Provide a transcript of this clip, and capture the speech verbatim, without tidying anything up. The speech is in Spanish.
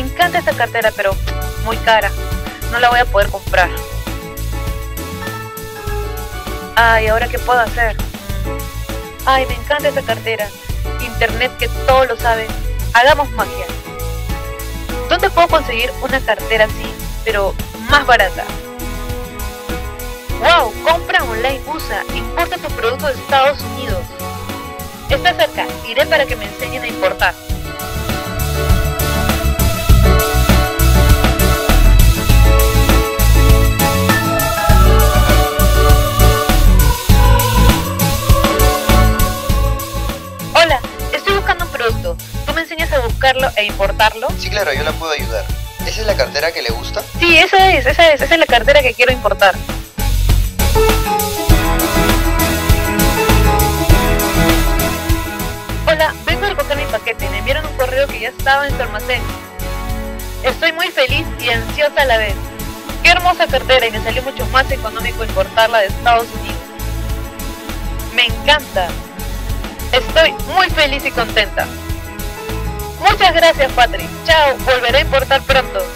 encanta esta cartera, pero muy cara. No la voy a poder comprar. Ay, ¿ahora qué puedo hacer? Ay, me encanta esta cartera. Internet que todo lo sabe. Hagamos magia. ¿Dónde puedo conseguir una cartera así, pero más barata? ¡Wow! Compra online U S A. Importa tus productos de Estados Unidos. Está cerca. Iré para que me enseñen a importar. Hola, estoy buscando un producto. ¿Tú me enseñas a buscarlo e importarlo? Sí, claro, yo la puedo ayudar. ¿Esa es la cartera que le gusta? Sí, esa es, esa es, esa es la cartera que quiero importar. Hola, vengo a recoger mi paquete. Me enviaron un correo que ya estaba en su almacén. Estoy muy feliz y ansiosa a la vez. Qué hermosa cartera, y me salió mucho más económico importarla de Estados Unidos. Me encanta. Estoy muy feliz y contenta. Muchas gracias, Patri. Chao, volveré a importar pronto.